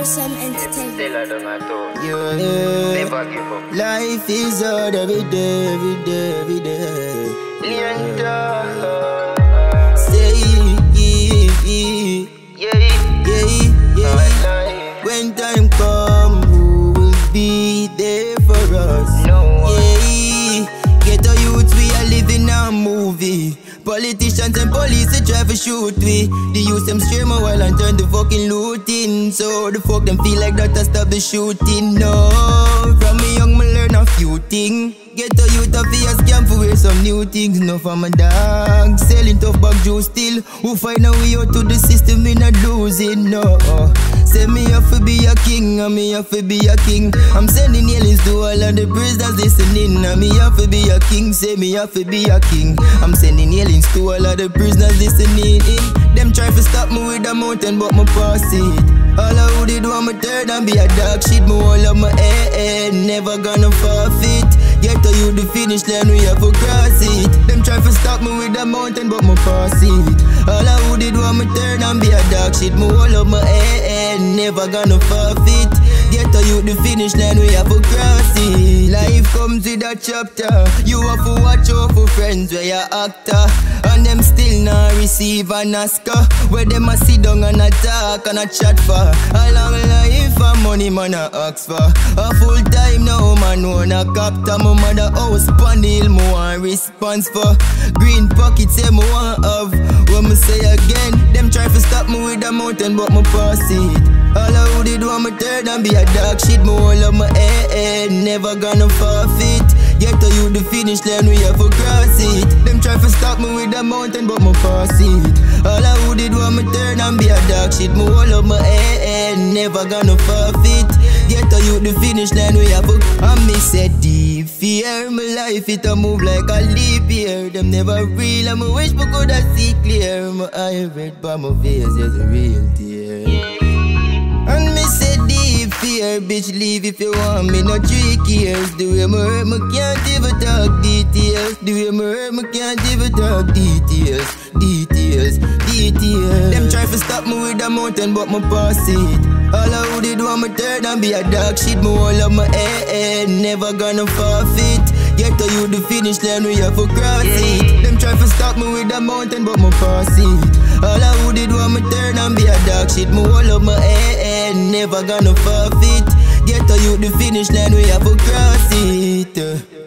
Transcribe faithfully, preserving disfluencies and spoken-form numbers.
Awesome entertainment. Yeah, yeah. Never give up. Life is hard every day, every day, every day. Leander. Say, Yeah, yeah, yeah. When time come, who will be there for us? no one. Yeah, get a youth, we are living a movie. Politicians and police, they try to shoot we. They use them stream a while and turn the fucking looting. So the fuck them feel like that to stop the shooting. No, from me young me learn a few things. Get a youth of a scam for wear some new things. No for my dog, selling tough bag juice still. Who find a way out to the system, we not losing, no. Say me have to be a king, and me have to be a king. I'm sending aliens to all of the prisoners listening. And me have to be a king, say me have to be a king. I'm sending aliens to all of the prisoners listening. Them try to stop me with a mountain, but me pass it. All I who did want me turn and be a dog shit. Me all of my head, never gonna forfeit. Get to you the finish line, we have to cross it. Them try to stop me with a mountain, but me pass it. All I who did want me turn and be a dog shit. Me all of my head, never gonna forfeit. Get to you the finish line, we have to cross it. Life comes with a chapter. You have to watch out for friends where you actor. And them still not receive an Oscar. Where them a sit down and a talk and a chat for. A long life and money man a ask for. A full time now man own a captor. My mother house pan hill me want response for. Green pocket say me want have. When me say again, them try to stop me with a mountain but me pass it. All I who did want me turn and be a dog shit. Me all of my head, never gonna forfeit. Get to you the finish line, we have to cross it. Them try to stop me with a mountain but me pass it. All I who did want me turn and be a dog shit. Me all of my head, never gonna forfeit. Get to you the finish line, we have to. And me said deep fear, my life it a move like a leap year. Them never real and me wish me coulda see clear. My eye red by my face, there's a real tear. And me say deep fear, bitch leave if you want me, no three years. The way me hurt, me can't even talk details. The way me hurt, me can't even talk details. Details, details. Them try to stop me with a mountain but me pass it. All I who did want me turn and be a dog shit. Me all of my head, never gonna forfeit. Get to you the finish line, we have to cross it. Them try to stop me with a mountain but me pass it. All I who did want me turn and be a dog shit. Me all of my head, never gonna forfeit. Get to you the finish line, we have to cross it.